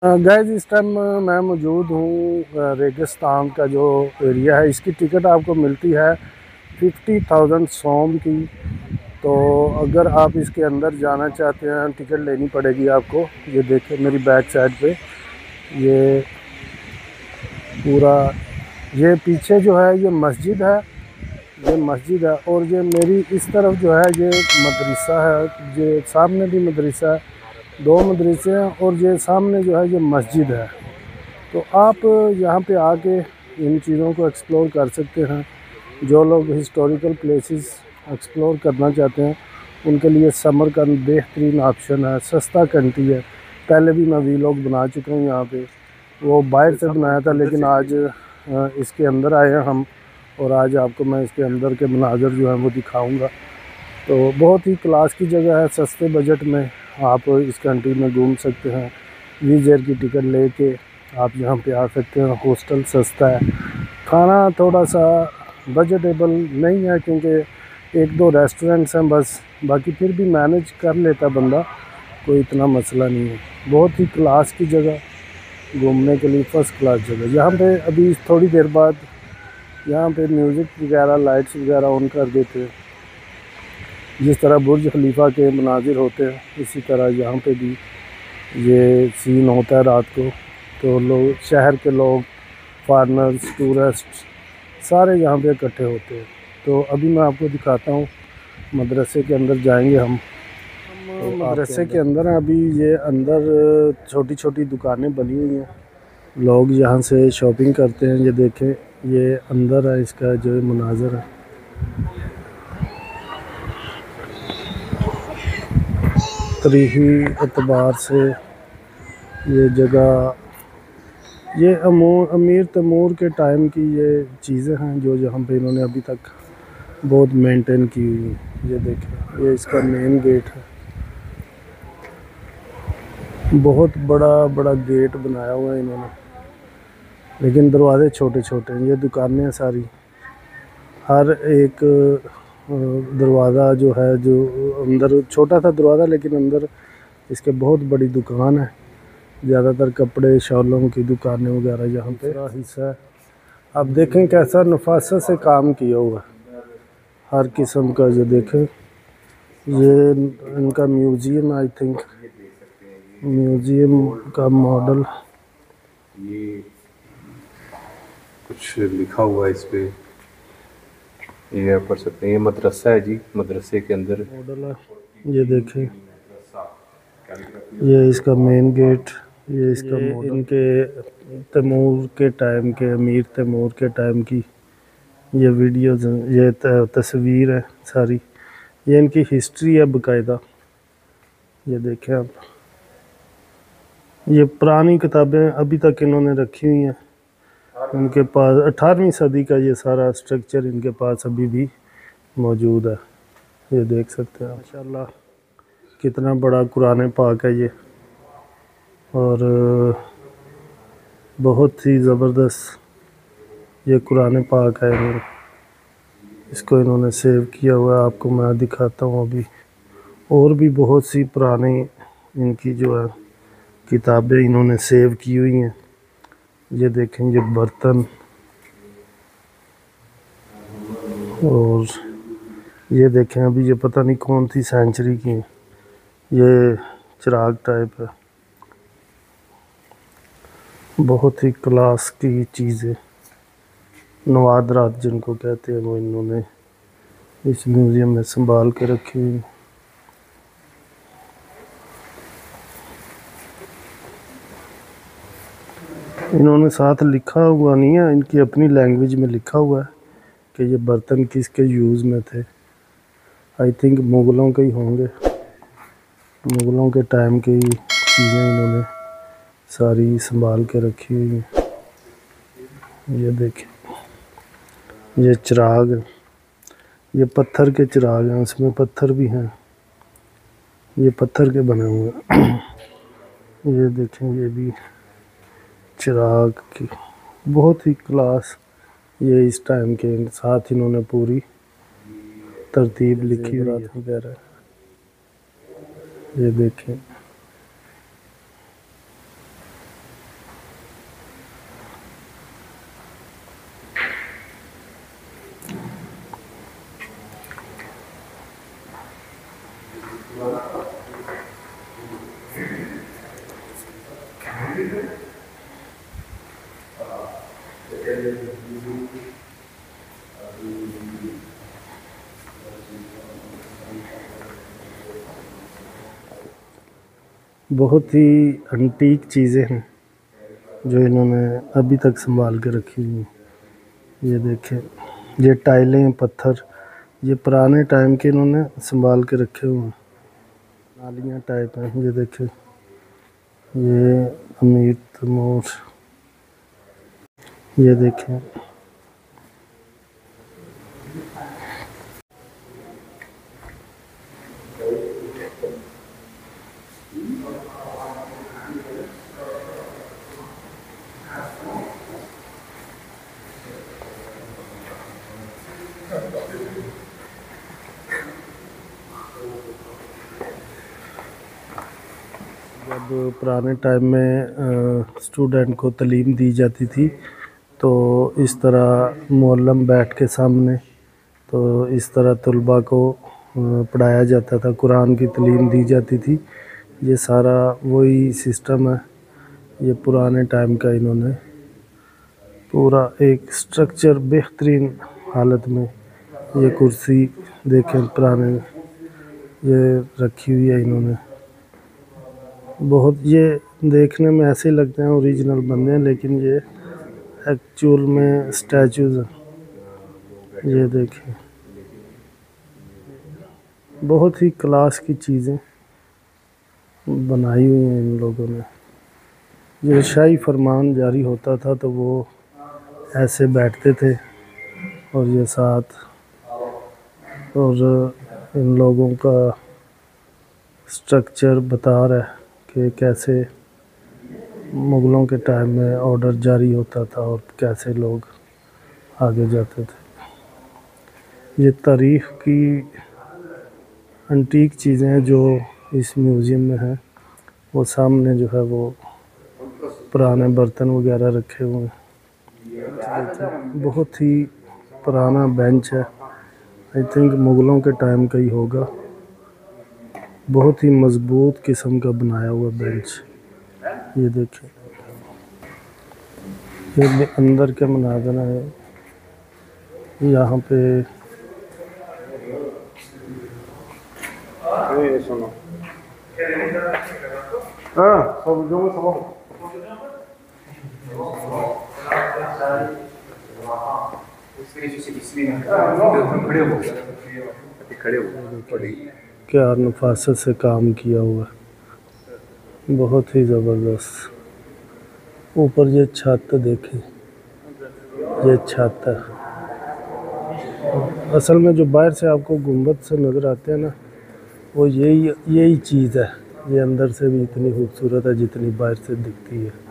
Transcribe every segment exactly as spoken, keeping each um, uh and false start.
Guys इस time मैं मौजूद हूँ रेगिस्तान का जो एरिया है। इसकी टिकट आपको मिलती है फिफ्टी थाउजेंड सोम की। तो अगर आप इसके अंदर जाना चाहते हैं टिकट लेनी पड़ेगी आपको। ये देखिए मेरी बैक साइड पे ये पूरा, ये पीछे जो है ये मस्जिद है, ये मस्जिद है। और ये मेरी इस तरफ जो है ये मदरसा है, ये सामने भी मदरसा है, दो मदरसे हैं। और ये सामने जो है ये मस्जिद है। तो आप यहाँ पे आके इन चीज़ों को एक्सप्लोर कर सकते हैं। जो लोग हिस्टोरिकल प्लेसेस एक्सप्लोर करना चाहते हैं उनके लिए समर का बेहतरीन ऑप्शन है। सस्ता कंट्री है। पहले भी मैं वीलॉग बना चुका हूँ यहाँ पे, वो बाहर से बनाया था, लेकिन आज इसके अंदर आए हैं हम। और आज आपको मैं इसके अंदर के मनाज़र जो हैं वो दिखाऊंगा। तो बहुत ही क्लास की जगह है। सस्ते बजट में आप इस कंट्री में घूम सकते हैं। वीज़ एयर की टिकट लेके आप यहाँ पे आ सकते हैं। हॉस्टल सस्ता है, खाना थोड़ा सा बजटेबल नहीं है क्योंकि एक दो रेस्टोरेंट्स हैं बस, बाकी फिर भी मैनेज कर लेता बंदा, कोई इतना मसला नहीं है। बहुत ही क्लास की जगह, घूमने के लिए फ़र्स्ट क्लास जगह। यहाँ पे अभी थोड़ी देर बाद यहाँ पे म्यूज़िक वगैरह लाइट्स वगैरह ऑन कर देते हैं। जिस तरह बुर्ज खलीफा के मनाजिर होते हैं इसी तरह यहाँ पे भी ये सीन होता है रात को। तो लोग, शहर के लोग, फॉरेनर्स, टूरिस्ट सारे यहाँ पे इकट्ठे होते हैं। तो अभी मैं आपको दिखाता हूँ, मदरसे के अंदर जाएंगे हम। तो मदरसे के अंदर हैं अभी। ये अंदर छोटी छोटी दुकानें बनी हुई हैं, लोग यहाँ से शॉपिंग करते हैं। ये देखें, ये अंदर है इसका जो मुनाज़र है। तरीही एतबार से ये जगह, ये अमूर अमीर तैमूर के टाइम की ये चीज़ें हैं जो यहाँ पे इन्होंने अभी तक बहुत मेंटेन की हुई हैं। ये देखें, ये इसका मेन गेट है। बहुत बड़ा बड़ा गेट बनाया हुआ है इन्होंने, लेकिन दरवाजे छोटे छोटे हैं। ये दुकानें हैं सारी, हर एक दरवाज़ा जो है, जो अंदर छोटा सा दरवाज़ा लेकिन अंदर इसके बहुत बड़ी दुकान है। ज़्यादातर कपड़े शॉलों की दुकानें वगैरह यहाँ पे हिस्सा है। आप देखें कैसा नफासत से काम किया हुआ, हर किस्म का। जो देखें, ये इनका म्यूज़ियम, आई थिंक म्यूज़ियम का मॉडल। ये कुछ लिखा हुआ है इस पे, ये पढ़ सकते हैं। ये मदरसा है जी, मदरसे के अंदर मॉडल है। ये देखें, ये इसका मेन गेट, ये इसका ये इनके तैमूर के टाइम के, अमीर तैमूर के टाइम की ये वीडियोज़, ये तस्वीर है सारी। ये इनकी हिस्ट्री है बाकायदा। ये देखें आप, ये पुरानी किताबें अभी तक इन्होंने रखी हुई हैं। उनके पास अठारहवीं सदी का ये सारा स्ट्रक्चर इनके पास अभी भी मौजूद है। ये देख सकते हैं माशाल्लाह, कितना बड़ा कुरान पाक है ये। और बहुत ही ज़बरदस्त ये कुरान पाक है। इसको इन्होंने सेव किया हुआ है, आपको मैं दिखाता हूँ अभी। और भी बहुत सी पुरानी इनकी जो है किताबें इन्होंने सेव की हुई हैं। ये देखें, ये बर्तन, और ये देखें अभी ये पता नहीं कौन सी सेंचुरी की है। ये चिराग टाइप है, बहुत ही क्लास की चीज़ें, नवादरात जिनको कहते हैं, वो इन्होंने इस म्यूज़ियम में संभाल के रखी हुई। इन्होंने साथ लिखा हुआ नहीं है, इनकी अपनी लैंग्वेज में लिखा हुआ है कि ये बर्तन किसके यूज़ में थे। आई थिंक मुग़लों के ही होंगे, मुग़लों के टाइम की चीज़ें इन्होंने सारी संभाल के रखी हुई हैं। ये देखें, ये चिराग, ये पत्थर के चिराग हैं, उसमें पत्थर भी हैं, ये पत्थर के बने हुए हैं। ये देखें, ये भी चिराग की बहुत ही क्लास। ये इस टाइम के साथ इन्होंने पूरी तरतीब लिखी हुई वगैरह। ये देखें, बहुत ही एंटीक चीज़ें हैं जो इन्होंने अभी तक संभाल के रखी हुई हैं। ये देखें, ये टाइलें, पत्थर, ये पुराने टाइम के इन्होंने संभाल के रखे हुए हैं। नालियाँ टाइप हैं, ये देखें, ये अमीर तैमूर, ये देखें, जब पुराने टाइम में स्टूडेंट को तालीम दी जाती थी तो इस तरह मौलम बैठ के सामने, तो इस तरह तलबा को पढ़ाया जाता था, कुरान की तालीम दी जाती थी। ये सारा वही सिस्टम है, ये पुराने टाइम का इन्होंने पूरा एक स्ट्रक्चर बेहतरीन हालत में, ये कुर्सी देखें पुराने, ये रखी हुई है इन्होंने। बहुत ये देखने में ऐसे लगते हैं ओरिजिनल बंदे हैं, लेकिन ये एक्चुअल में स्टैचूज़ हैं। ये देखें, बहुत ही क्लास की चीज़ें बनाई हुई हैं इन लोगों ने। ये शाही फरमान जारी होता था तो वो ऐसे बैठते थे और ये साथ, और इन लोगों का स्ट्रक्चर बता रहा है कि कैसे मुग़लों के टाइम में ऑर्डर जारी होता था और कैसे लोग आगे जाते थे। ये तारीख़ की एंटीक चीज़ें हैं जो इस म्यूज़ियम में हैं। वो सामने जो है वो पुराने बर्तन वगैरह रखे हुए हैं। बहुत ही पुराना बेंच है, आई थिंक मुग़लों के टाइम का ही होगा। बहुत ही मज़बूत किस्म का बनाया हुआ बेंच। ये देखें, ये भी अंदर के मनाज़र है। यहाँ पे सुनो हाँ सब जो सब खड़े हो क्या नफासत से काम किया हुआ, बहुत ही ज़बरदस्त। ऊपर ये छत देखें, ये छत है। असल में जो बाहर से आपको गुंबद से नज़र आते हैं ना, वो यही यही चीज़ है। ये अंदर से भी इतनी खूबसूरत है जितनी बाहर से दिखती है।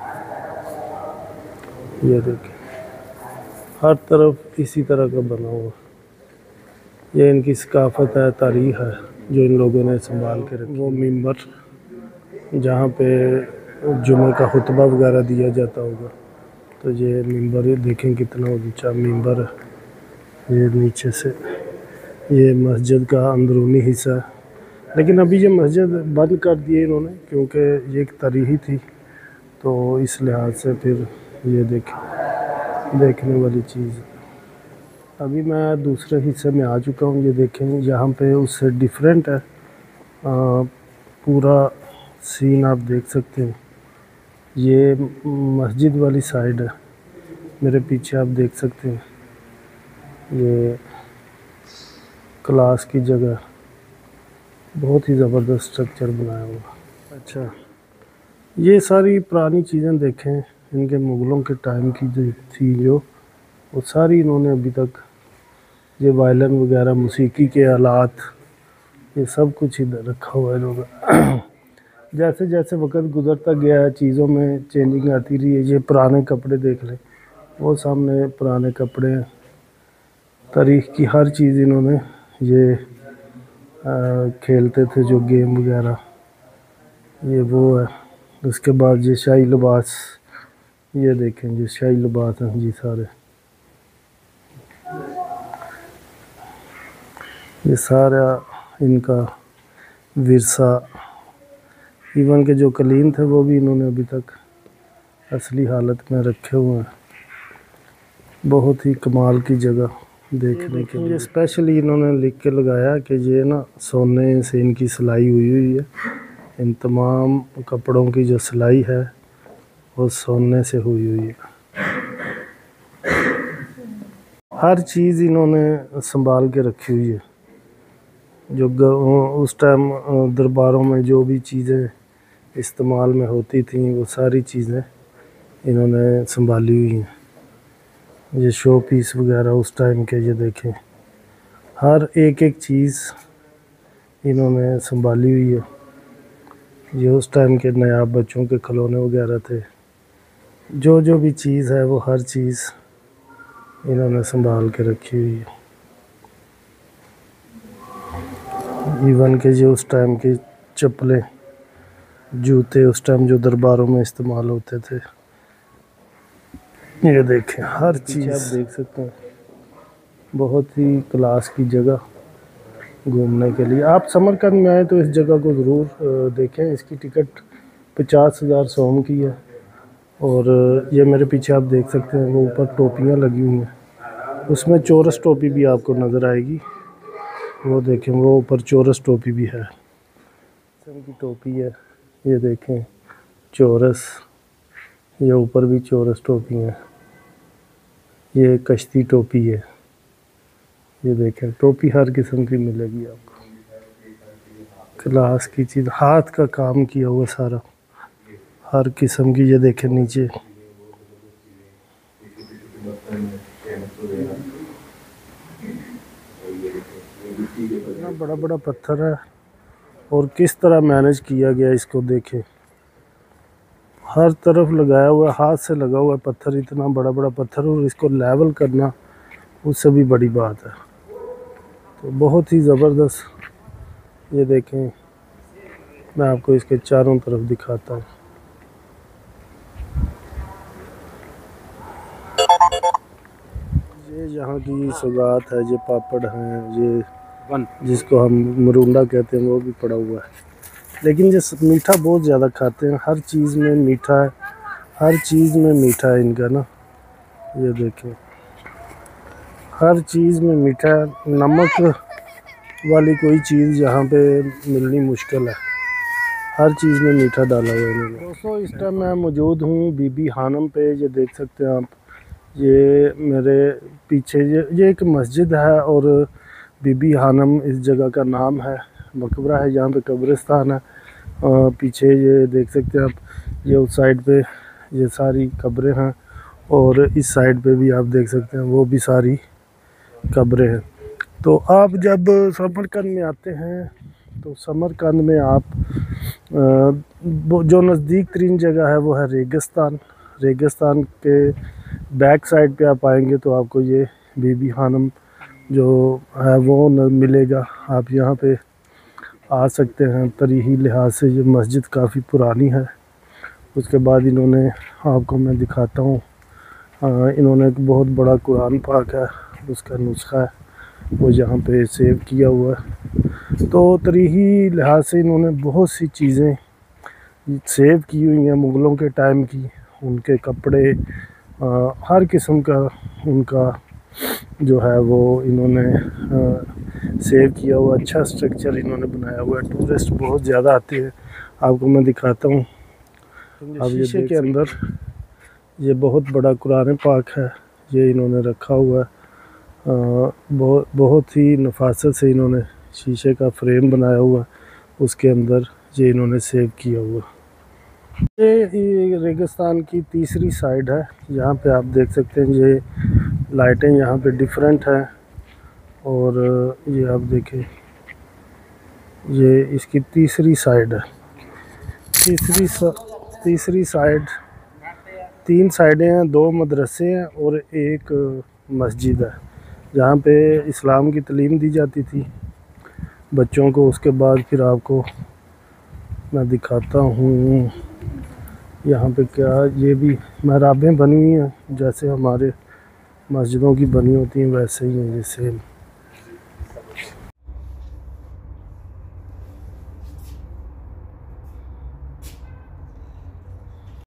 ये देखें, हर तरफ इसी तरह का बना हुआ। ये इनकी सकाफ़त है, तारीख़ है जो इन लोगों ने संभाल के रखी। वो मिंबर जहाँ पे जुमे का खुतबा वगैरह दिया जाता होगा, तो ये मिंबर देखें कितना ऊंचा मिंबर है। ये नीचे से ये मस्जिद का अंदरूनी हिस्सा है, लेकिन अभी ये मस्जिद बंद कर दिए इन्होंने क्योंकि ये एक तारीख़ी थी, तो इस लिहाज से फिर ये देखें देखने वाली चीज़। अभी मैं दूसरे हिस्से में आ चुका हूँ। ये देखें, यहाँ पे उससे डिफरेंट है, आ, पूरा सीन आप देख सकते हैं। ये मस्जिद वाली साइड है, मेरे पीछे आप देख सकते हैं। ये क्लास की जगह, बहुत ही ज़बरदस्त स्ट्रक्चर बनाया हुआ। अच्छा, ये सारी पुरानी चीज़ें देखें, इनके मुग़लों के टाइम की जो थी, जो वो सारी इन्होंने अभी तक, ये वायलिन वगैरह, मौसीकी के आलात, ये सब कुछ इधर रखा हुआ है इन्होंने। जैसे जैसे वक्त गुज़रता गया है, चीज़ों में चेंजिंग आती रही है। ये पुराने कपड़े देख लें, वो सामने पुराने कपड़े हैं। तारीख़ की हर चीज़ इन्होंने, ये आ, खेलते थे जो गेम वगैरह, ये वो है। उसके बाद ये शाही लिबास, ये देखें, ये शाही लिबास हैं जी सारे। ये सारा इनका विरसा, इवन के जो कलीन थे वो भी इन्होंने अभी तक असली हालत में रखे हुए हैं। बहुत ही कमाल की जगह देखने के लिए। स्पेशली इन्होंने लिख के लगाया कि ये ना सोने से इनकी सिलाई हुई हुई है। इन तमाम कपड़ों की जो सिलाई है वो सोने से हुई हुई है। हर चीज़ इन्होंने संभाल के रखी हुई है। जो उस टाइम दरबारों में जो भी चीज़ें इस्तेमाल में होती थी वो सारी चीज़ें इन्होंने संभाली हुई हैं। ये शो पीस वगैरह उस टाइम के, ये देखें, हर एक एक चीज़ इन्होंने संभाली हुई है। ये उस टाइम के नायाब बच्चों के खिलौने वगैरह थे। जो जो भी चीज़ है वो हर चीज़ इन्होंने संभाल के रखी हुई है। इवन के जो उस टाइम के चप्पलें, जूते उस टाइम जो दरबारों में इस्तेमाल होते थे, ये देखें, हर चीज़ आप देख सकते हैं। बहुत ही क्लास की जगह घूमने के लिए। आप समरकंद में आए तो इस जगह को ज़रूर देखें। इसकी टिकट पचास हज़ार सोम की है। और ये मेरे पीछे आप देख सकते हैं वो ऊपर टोपियाँ लगी हुई हैं। उसमें चौरस टोपी भी आपको नज़र आएगी। वो देखें, वो ऊपर चौरस टोपी भी है। किस्म की टोपी है, ये देखें, चौरस। ये ऊपर भी चौरस टोपी है। ये कश्ती टोपी है। ये देखें, टोपी हर किस्म की मिलेगी आपको। क्लास की चीज़, हाथ का काम किया हुआ सारा, हर किस्म की। ये देखें नीचे, इतना बड़ा बड़ा पत्थर है और किस तरह मैनेज किया गया इसको देखें। हर तरफ लगाया हुआ, हाथ से लगा हुआ पत्थर, इतना बड़ा बड़ा पत्थर, और इसको लेवल करना उससे भी बड़ी बात है। तो बहुत ही ज़बरदस्त। ये देखें, मैं आपको इसके चारों तरफ दिखाता हूँ। ये यहाँ की सौगात है, ये पापड़ हैं, ये जिसको हम मरुंडा कहते हैं वो भी पड़ा हुआ है। लेकिन ये मीठा बहुत ज़्यादा खाते हैं। हर चीज़ में मीठा है, हर चीज़ में मीठा है इनका ना। ये देखें, हर चीज़ में मीठा है। नमक वाली कोई चीज़ यहाँ पे मिलनी मुश्किल है। हर चीज़ में मीठा डाला हुआ है इन्होंने। दोस्तों, इस टाइम मैं मौजूद हूँ बीबी हानम पे। ये देख सकते हैं आप, ये मेरे पीछे ये ये एक मस्जिद है और बीबी हानम इस जगह का नाम है। मकबरा है, यहाँ पे कब्रिस्तान है। पीछे ये देख सकते हैं आप, ये उस साइड पे ये सारी कब्रें हैं और इस साइड पे भी आप देख सकते हैं वो भी सारी कब्रें हैं। तो आप जब समरकंद में आते हैं तो समरकंद में आप जो नज़दीक तरीन जगह है वो है रेगिस्तान। रेगिस्तान के बैक साइड पे आप आएंगे तो आपको ये बीबी हानम जो है वो न मिलेगा। आप यहाँ पे आ सकते हैं। तरीही लिहाज से ये मस्जिद काफ़ी पुरानी है। उसके बाद इन्होंने, आपको मैं दिखाता हूँ, इन्होंने एक बहुत बड़ा कुरान पाक है, उसका नुस्खा है वो यहाँ पे सेव किया हुआ है। तो तरीही लिहाज से इन्होंने बहुत सी चीज़ें सेव की हुई हैं मुग़लों के टाइम की। उनके कपड़े, आ, हर किस्म का उनका जो है वो इन्होंने आ, सेव किया हुआ। अच्छा स्ट्रक्चर इन्होंने बनाया हुआ है। टूरिस्ट बहुत ज़्यादा आते हैं। आपको मैं दिखाता हूँ। अब शीशे के अंदर ये बहुत बड़ा कुरान पाक है, ये इन्होंने रखा हुआ है। बहुत बहुत ही नफासत से इन्होंने शीशे का फ्रेम बनाया हुआ, उसके अंदर ये इन्होंने सेव किया हुआ। ये रेगिस्तान की तीसरी साइड है। यहाँ पे आप देख सकते हैं ये लाइटें यहाँ पे डिफरेंट हैं। और ये आप देखें, ये इसकी तीसरी साइड है। तीसरी सा, तीसरी साइड, तीन साइडें हैं, दो मदरसे हैं और एक मस्जिद है जहाँ पे इस्लाम की तालीम दी जाती थी बच्चों को। उसके बाद फिर आपको मैं दिखाता हूँ यहाँ पे क्या, ये भी महराबें बनी हुई हैं जैसे हमारे मस्जिदों की बनी होती हैं, वैसे ही हैं ये सेम।